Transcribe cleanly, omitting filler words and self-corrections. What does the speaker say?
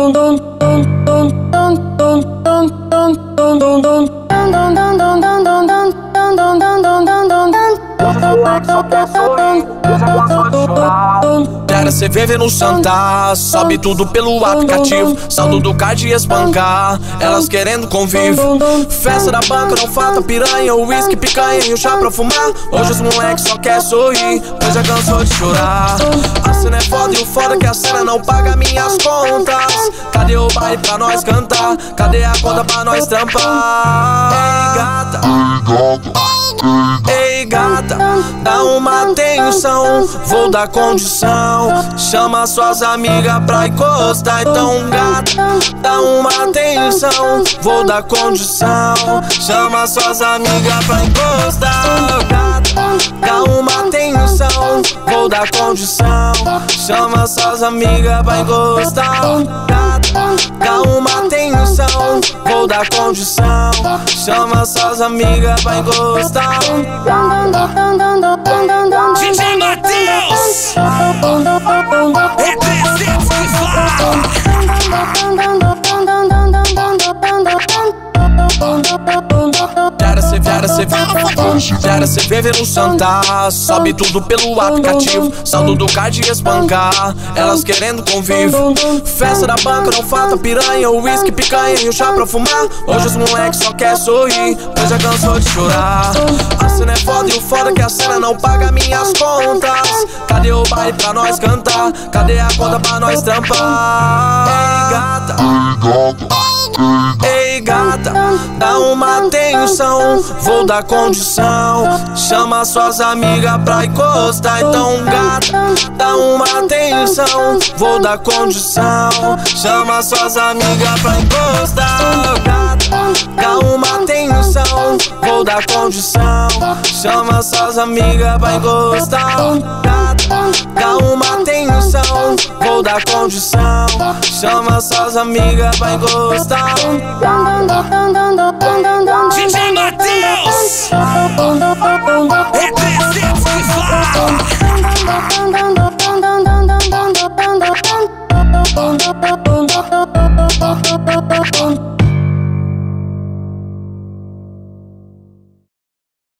Era cê viver no Santa, sobe tudo pelo aplicativo. Saldo do card e espancar, elas querendo convívio. Festa da banca, não falta piranha, uísque, picanha e o chá pra fumar. Hoje os moleques só quer sorrir, pois já cansou de chorar. A cena é foda e o foda é que a cena não paga minhas contas. Cadê o baile pra nós cantar? Cadê a conta pra nós trampar? Ei gata, ei gata, dá uma atenção, vou dar condição. Chama suas amigas pra encostar. Então gata, dá uma atenção, vou dar condição. Chama suas amigas pra encostar. Gata, dá uma atenção, vou dar condição. Chama suas amigas pra encostar. Gata, dá uma atenção, vou dar condição. Chama suas amigas pra encostar. DJ Matheus, é 300 que fala. Era cê viver no Santa, sobe tudo pelo aplicativo. Saldo do card e espancar, elas querendo convívio. Festa da banca, não falta piranha, uísque, picanha e o chá pra fumar. Hoje os moleques só quer sorrir, pois já cansou de chorar. A cena é foda e o foda é que a cena não paga minhas contas. Cadê o baile pra nós cantar? Cadê a conta pra nós trampar? Ei gata, ei gata, dá uma atenção, vou dar condição. Chama suas amigas pra encostar. Então gata, dá uma atenção, vou dar condição. Chama suas amigas pra encostar. Gata, dá uma atenção, vou dar condição. Chama suas amigas pra encostar. Gata, dá uma atenção, vou dar condição. Chama suas amigas pra encostar. DJ Matheus, é 300 que fala.